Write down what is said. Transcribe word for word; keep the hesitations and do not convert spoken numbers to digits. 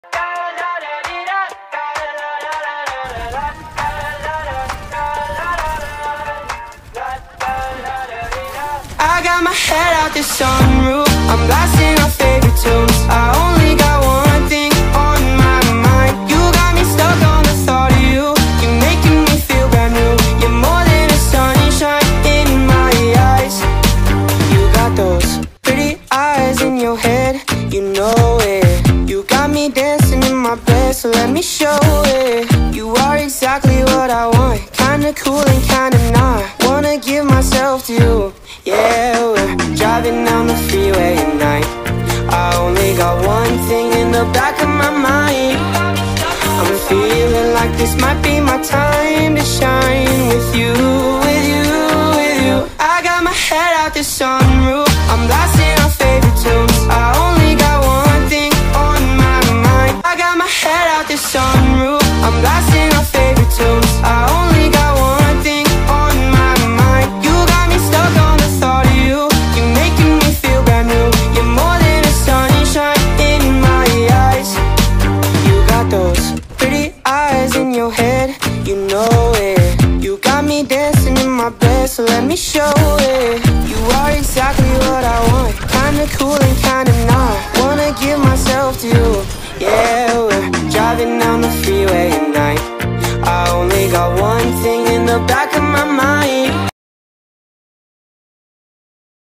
I got my head out the sunroof, I'm blasting our favorite tunes. I only got one thing on my mind. You got me stuck on the thought of you. You're making me feel brand new. You're more than a sunshine in my eyes. You got those pretty eyes in your head, you know it. You got me dancing in my bed, so let me show it. You are exactly what I want, kinda cool and kinda not. Wanna give myself to you. Yeah, we're driving down the freeway at night. I only got one thing in the back of my mind. I'm feeling like this might be my time to shine. With you, with you, with you. I got my head out the sunroof, I'm blasting our favorite tunes. I only got one thing on my mind. I got my head out the sunroof, I'm blasting our favorite tunes. I only got one thing on my mind. You got me stuck on the thought of you. You're making me feel brand new. You're more than a sunshine in my eyes. You got those pretty eyes in your head, you know it. You got me dancing in my bed, so let me show it. You are exactly what I want, kinda cool and kinda not. Wanna give myself to you. Yeah, we're driving down the freeway at night. I only got one thing in the back of my